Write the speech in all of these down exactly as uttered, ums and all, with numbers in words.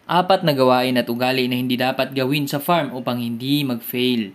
Apat na gawain at ugali na hindi dapat gawin sa farm upang hindi mag-fail.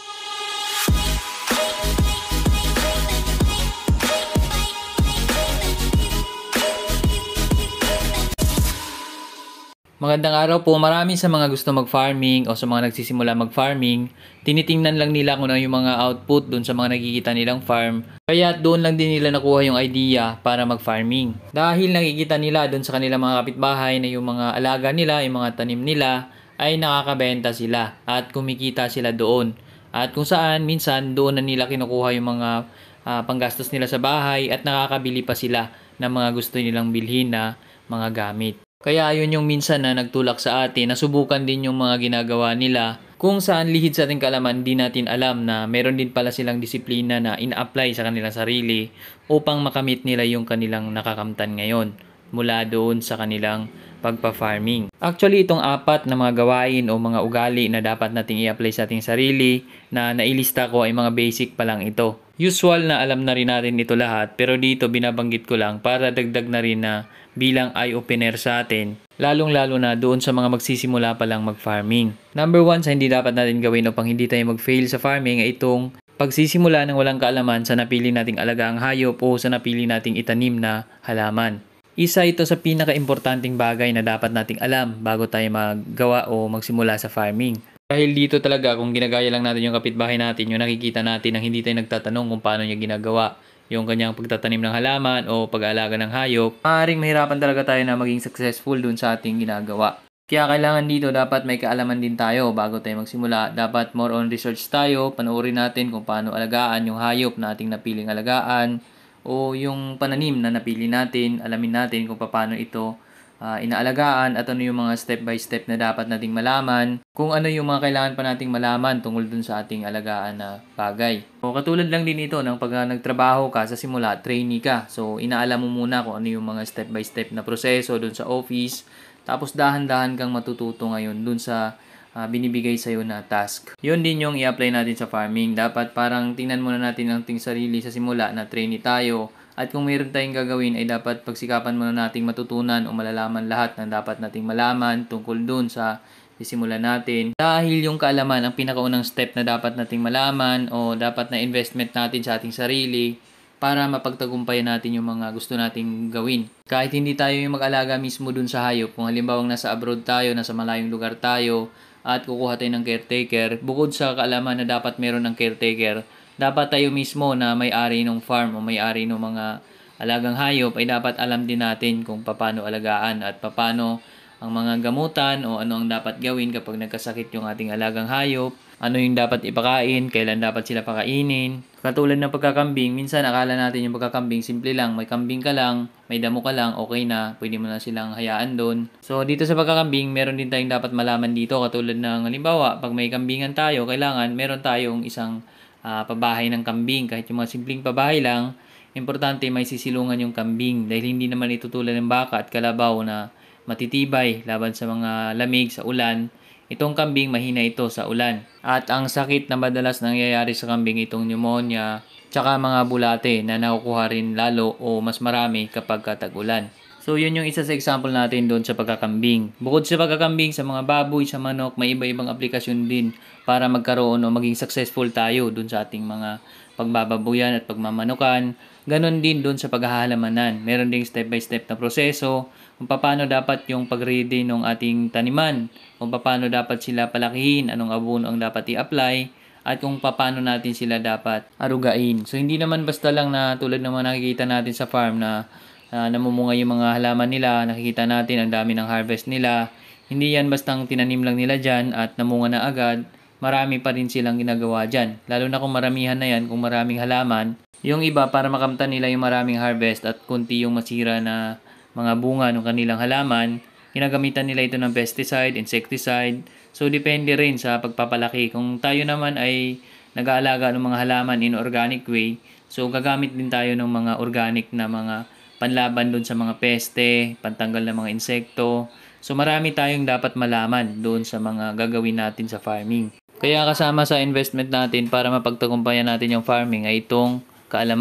Magandang araw po. Marami sa mga gusto mag-farming o sa mga nagsisimula mag-farming, tinitingnan lang nila kung ano yung mga output doon sa mga nakikita nilang farm. Kaya doon lang din nila nakuha yung idea para mag-farming. Dahil nakikita nila doon sa kanilang mga kapitbahay na yung mga alaga nila, yung mga tanim nila ay nakakabenta sila at kumikita sila doon. At kung saan minsan doon na nila kinukuha yung mga uh, panggastos nila sa bahay at nakakabili pa sila ng mga gusto nilang bilhin na mga gamit. Kaya ayun yung minsan na nagtulak sa atin, nasubukan din yung mga ginagawa nila kung saan lihid sa ating kaalaman di natin alam na meron din pala silang disiplina na ina-apply sa kanilang sarili upang makamit nila yung kanilang nakakamtan ngayon mula doon sa kanilang pagpa-farming. Actually, itong apat na mga gawain o mga ugali na dapat nating i-apply sa ating sarili na nailista ko ay mga basic pa lang ito. Usual na alam na rin natin ito lahat pero dito binabanggit ko lang para dagdag na rin na bilang eye-opener sa atin, lalong-lalo na doon sa mga magsisimula pa lang mag-farming. Number one sa hindi dapat natin gawin upang hindi tayo mag-fail sa farming ay itong pagsisimula ng walang kaalaman sa napili nating alagang hayop o sa napili nating itanim na halaman. Isa ito sa pinaka-importanting bagay na dapat nating alam bago tayo maggawa o magsimula sa farming. Dahil dito talaga kung ginagaya lang natin yung kapitbahay natin, yung nakikita natin nang hindi tayo nagtatanong kung paano niya ginagawa yung kanyang pagtatanim ng halaman o pag-aalaga ng hayop, maaaring mahirapan talaga tayo na maging successful dun sa ating ginagawa. Kaya kailangan dito dapat may kaalaman din tayo bago tayo magsimula. Dapat more on research tayo, panoorin natin kung paano alagaan yung hayop na ating napiling alagaan o yung pananim na napili natin, alamin natin kung paano ito uh, inaalagaan at ano yung mga step by step na dapat nating malaman, kung ano yung mga kailangan pa nating malaman tungkol dun sa ating alagaan na bagay. So, katulad lang din ito ng pag uh, nagtrabaho ka sa simula, trainee ka. So, inaalam mo muna kung ano yung mga step by step na proseso dun sa office, tapos dahan-dahan kang matututo ngayon dun sa uh, binibigay sa'yo na task. Yun din yung i-apply natin sa farming. Dapat parang tingnan muna natin ang ating sarili sa simula na trainee tayo. At kung mayroon tayong gagawin ay dapat pagsikapan muna nating matutunan o malalaman lahat ng dapat nating malaman tungkol dun sa sisimulan natin. Dahil yung kaalaman ang pinakaunang step na dapat nating malaman o dapat na investment natin sa ating sarili para mapagtagumpayan natin yung mga gusto nating gawin. Kahit hindi tayo yung mag-alaga mismo dun sa hayop, kung halimbawa nasa abroad tayo, nasa malayong lugar tayo at kukuha tayo ng caretaker, bukod sa kaalaman na dapat meron ng caretaker, dapat tayo mismo na may-ari ng farm o may-ari ng mga alagang hayop ay dapat alam din natin kung paano alagaan at paano ang mga gamutan o ano ang dapat gawin kapag nagkasakit yung ating alagang hayop, ano yung dapat ipakain, kailan dapat sila pakainin. Katulad ng pagkakambing, minsan akala natin yung pagkakambing simple lang, may kambing ka lang, may damo ka lang, okay na, pwede mo na silang hayaan doon. So dito sa pagkakambing, meron din tayong dapat malaman dito, katulad ng halimbawa, pag may kambingan tayo, kailangan meron tayong isang uh, pabahay ng kambing, kahit yung mga simpleng pabahay lang, importante may sisilungan yung kambing dahil hindi naman itutulad ng baka at kalabaw na matitibay laban sa mga lamig sa ulan. Itong kambing mahina ito sa ulan. At ang sakit na madalas nangyayari sa kambing itong pneumonia, tsaka mga bulate na nakukuha rin lalo o mas marami kapag tag-ulan. So yun yung isa sa example natin doon sa pagkakambing. Bukod sa pagkakambing, sa mga baboy, sa manok, may iba-ibang aplikasyon din para magkaroon o maging successful tayo doon sa ating mga pagbababuyan at pagmamanukan. Ganon din doon sa paghahalamanan. Meron ding step by step na proseso kung paano dapat yung pag-ready ng ating taniman, kung paano dapat sila palakihin, anong abono ang dapat i-apply, at kung paano natin sila dapat arugain. So hindi naman basta lang na tulad ng mga nakikita natin sa farm na uh, namumunga yung mga halaman nila, nakikita natin ang dami ng harvest nila. Hindi yan bastang tinanim lang nila dyan at namunga na agad. Marami pa rin silang ginagawa dyan. Lalo na kung maramihan na yan, kung maraming halaman. Yung iba para makamtan nila yung maraming harvest at kunti yung masira na mga bunga ng kanilang halaman, ginagamitan nila ito ng pesticide, insecticide. So, depende rin sa pagpapalaki. Kung tayo naman ay nag-aalaga ng mga halaman in organic way, so gagamit din tayo ng mga organic na mga panlaban doon sa mga peste, pantanggal ng mga insekto. So, marami tayong dapat malaman doon sa mga gagawin natin sa farming. Kaya kasama sa investment natin para mapagtagumpayan natin yung farming ay itong kaalaman.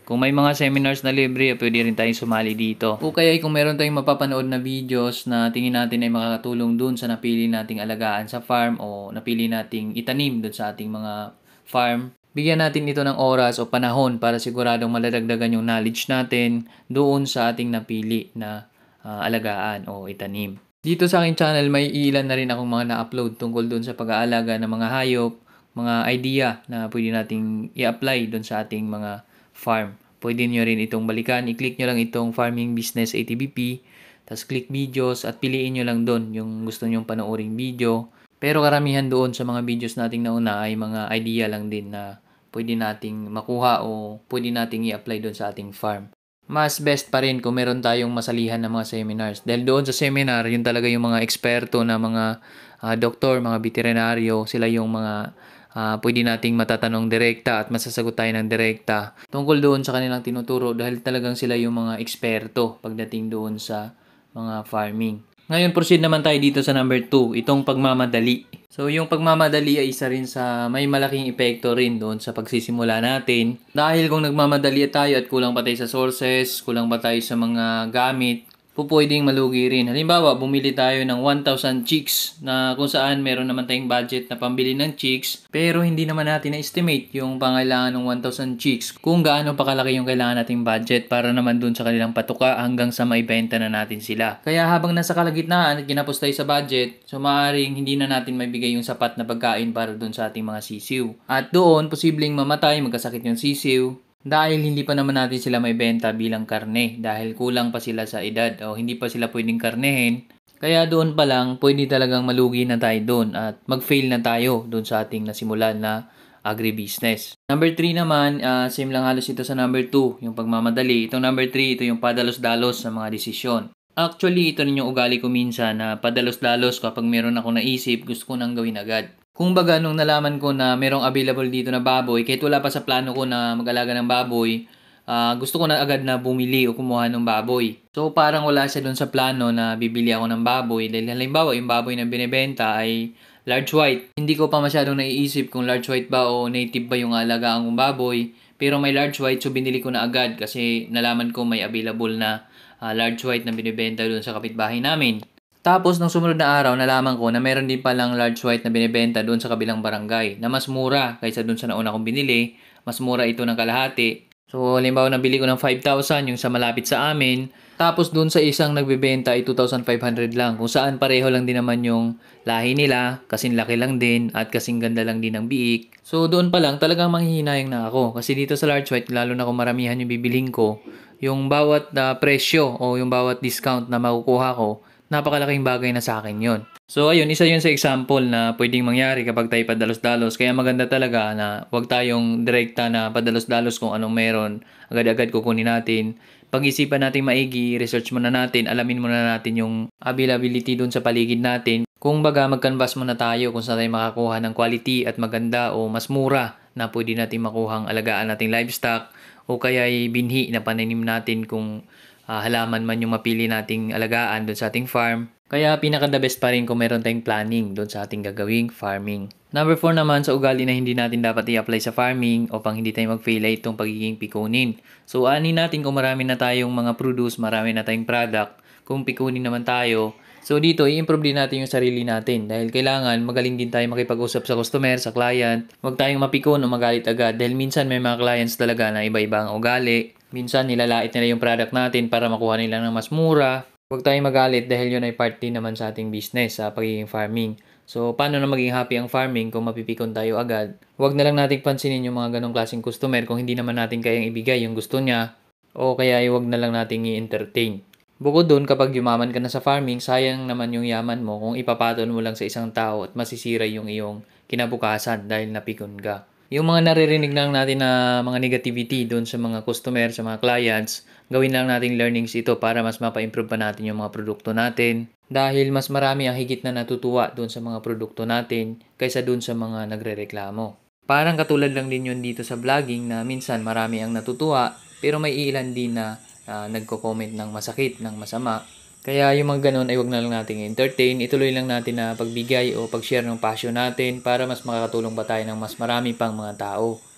Kung may mga seminars na libre, pwede rin tayong sumali dito. O kaya kung meron tayong mapapanood na videos na tingin natin ay makakatulong dun sa napili nating alagaan sa farm o napili nating itanim dun sa ating mga farm, bigyan natin ito ng oras o panahon para siguradong maladagdagan yung knowledge natin doon sa ating napili na uh, alagaan o itanim. Dito sa aking channel, may ilan na rin akong mga na-upload tungkol doon sa pag-aalaga ng mga hayop, mga idea na pwede nating i-apply doon sa ating mga farm. Pwede nyo rin itong balikan. I-click nyo lang itong Farming Business A T B P. Tapos click videos at piliin nyo lang doon yung gusto nyong panooring video. Pero karamihan doon sa mga videos nating nauna ay mga idea lang din na pwede nating makuha o pwede nating i-apply doon sa ating farm. Mas best pa rin kung meron tayong masalihan ng mga seminars. Dahil doon sa seminar, yun talaga yung mga eksperto na mga uh, doktor, mga veterinaryo, sila yung mga Uh, pwede nating matatanong direkta at masasagot tayo ng direkta tungkol doon sa kanilang tinuturo dahil talagang sila yung mga eksperto pagdating doon sa mga farming. Ngayon, proceed naman tayo dito sa number two, itong pagmamadali. So, yung pagmamadali ay isa rin sa may malaking epekto rin doon sa pagsisimula natin. Dahil kung nagmamadali tayo at kulang pa tayo sa sources, kulang pa tayo sa mga gamit, pupwedeng malugi rin. Halimbawa, bumili tayo ng one thousand chicks na kung saan meron naman tayong budget na pambili ng chicks pero hindi naman natin na-estimate yung pangailangan ng one thousand chicks kung gaano pa kalaki yung kailangan nating budget para naman dun sa kanilang patuka hanggang sa maibenta na natin sila. Kaya habang nasa kalagitnaan at ginapos tayo sa budget, so maaaring hindi na natin maibigay yung sapat na pagkain para dun sa ating mga sisiw. At doon, posibleng mamatay, magkasakit yung sisiw. Dahil hindi pa naman natin sila may benta bilang karne dahil kulang pa sila sa edad o hindi pa sila pwedeng karnehin. Kaya doon pa lang pwede talagang malugi na tayo doon at mag-fail na tayo doon sa ating nasimulan na agribusiness. Number three naman, uh, same lang halos ito sa number two, yung pagmamadali. Itong number three, ito yung padalos-dalos sa mga desisyon. Actually, ito rin yung ugali ko minsan na padalos-dalos kapag meron ako naisip, gusto ko nang gawin agad. Kung baga, nung nalaman ko na merong available dito na baboy, kahit wala pa sa plano ko na mag-alaga ng baboy, uh, gusto ko na agad na bumili o kumuha ng baboy. So, parang wala siya dun sa plano na bibili ako ng baboy. Dahil halimbawa, yung baboy na binibenta ay large white. Hindi ko pa masyadong naiisip kung large white ba o native ba yung alagaan kong baboy. Pero may large white, so binili ko na agad kasi nalaman ko may available na uh, large white na binibenta dun sa kapitbahay namin. Tapos, nung sumunod na araw, nalaman ko na meron din palang large white na binibenta doon sa kabilang barangay na mas mura kaysa doon sa nauna kong binili. Mas mura ito ng kalahati. So, halimbawa, nabili ko ng five thousand yung sa malapit sa amin. Tapos, doon sa isang nagbibenta ay two thousand five hundred lang. Kung saan pareho lang din naman yung lahi nila, kasing laki lang din at kasing ganda lang din ng biik. So, doon pa lang talagang manghihinayang na ako. Kasi dito sa large white, lalo na kung maramihan yung bibilhin ko, yung bawat uh, presyo o yung bawat discount na makukuha ko, napakalaking bagay na sa akin yon. So ayun, isa yun sa example na pwedeng mangyari kapag tayo padalos-dalos. Kaya maganda talaga na huwag tayong direkta na padalos-dalos kung anong meron. Agad-agad kukunin natin. Pag-isipan natin maigi, research muna natin, alamin muna natin yung availability dun sa paligid natin. Kung baga mag-canvas muna tayo kung saan tayo makakuha ng quality at maganda o mas mura na pwede natin makuhang alagaan nating livestock o kaya binhi na pananim natin kung Uh, halaman man yung mapili nating alagaan doon sa ating farm. Kaya pinaka-the best pa rin kung meron tayong planning doon sa ating gagawing farming. Number four naman sa ugali na hindi natin dapat i-apply sa farming o pang hindi tayo mag-fail ay itong pagiging pikunin. So, ani natin kung marami na tayong mga produce, marami na tayong product, kung pikunin naman tayo. So, dito, i-improve din natin yung sarili natin dahil kailangan magaling din tayo makipag-usap sa customer, sa client. Huwag tayong mapikon o magalit agad dahil minsan may mga clients talaga na iba-iba ang ugali. Minsan nilalait nila yung product natin para makuha nila ng mas mura. Huwag tayong magalit dahil yun ay part din naman sa ating business sa pagiging farming. So, paano na maging happy ang farming kung mapipikon tayo agad? Huwag na lang nating pansinin yung mga ganong klaseng customer kung hindi naman natin kayang ibigay yung gusto niya o kaya huwag na lang nating i-entertain. Bukod dun, kapag yumaman ka na sa farming, sayang naman yung yaman mo kung ipapaton mo lang sa isang tao at masisira yung iyong kinabukasan dahil napikon ka. Yung mga naririnig lang natin na mga negativity doon sa mga customer, sa mga clients, gawin lang nating learnings ito para mas mapa-improve pa natin yung mga produkto natin. Dahil mas marami ang higit na natutuwa doon sa mga produkto natin kaysa doon sa mga nagrereklamo. Parang katulad lang din yun dito sa vlogging na minsan marami ang natutuwa pero may ilan din na uh, nagko-comment ng masakit, ng masama. Kaya yung mga ganun ay wag na lang nating entertain. Ituloy lang natin na pagbigay o pag-share ng passion natin para mas makakatulong pa tayo ng mas marami pang mga tao.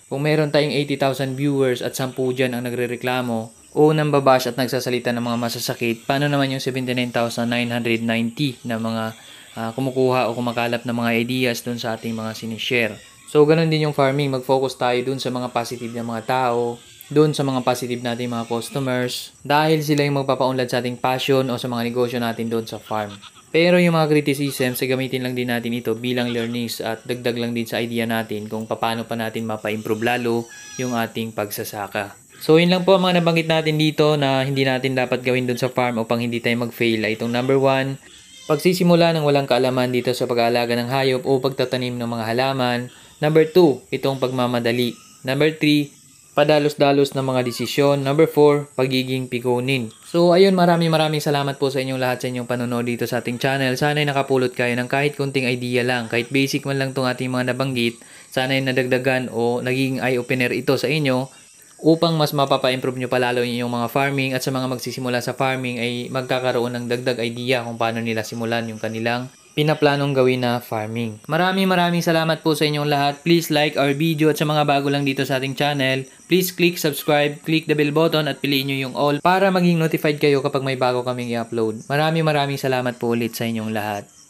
Kung meron tayong eighty thousand viewers at ten dyan ang nagrereklamo o nambabash at nagsasalita ng mga masasakit, paano naman yung seventy-nine thousand nine hundred ninety na mga uh, kumukuha o kumakalap ng mga ideas dun sa ating mga sinishare? So, ganun din yung farming. Mag-focus tayo dun sa mga positive na mga tao, dun sa mga positive nating mga customers, dahil sila yung magpapaunlad sa ating passion o sa mga negosyo natin dun sa farm. Pero yung mga criticisms, gamitin lang din natin ito bilang learnings at dagdag lang din sa idea natin kung paano pa natin mapa-improve lalo yung ating pagsasaka. So, yun lang po ang mga nabanggit natin dito na hindi natin dapat gawin dun sa farm upang hindi tayo mag-fail. Itong number one, pagsisimula ng walang kaalaman dito sa pag-aalaga ng hayop o pagtatanim ng mga halaman. Number two, itong pagmamadali. Number three, padalos-dalos ng mga desisyon. Number four, pagiging pikunin. So, ayun, maraming maraming salamat po sa inyong lahat sa inyong panonood dito sa ating channel. Sana'y nakapulot kayo ng kahit kunting idea lang, kahit basic man lang itong ating mga nabanggit. Sana'y nadagdagan o naging eye-opener ito sa inyo upang mas mapapa-improve nyo palalo yung inyong mga farming, at sa mga magsisimula sa farming ay magkakaroon ng dagdag idea kung paano nila simulan yung kanilang pinaplanong gawin na farming. Maraming maraming salamat po sa inyong lahat. Please like our video, at sa mga bago lang dito sa ating channel, please click subscribe, click the bell button at piliin nyo yung all para maging notified kayo kapag may bago kaming i-upload. Maraming maraming salamat po ulit sa inyong lahat.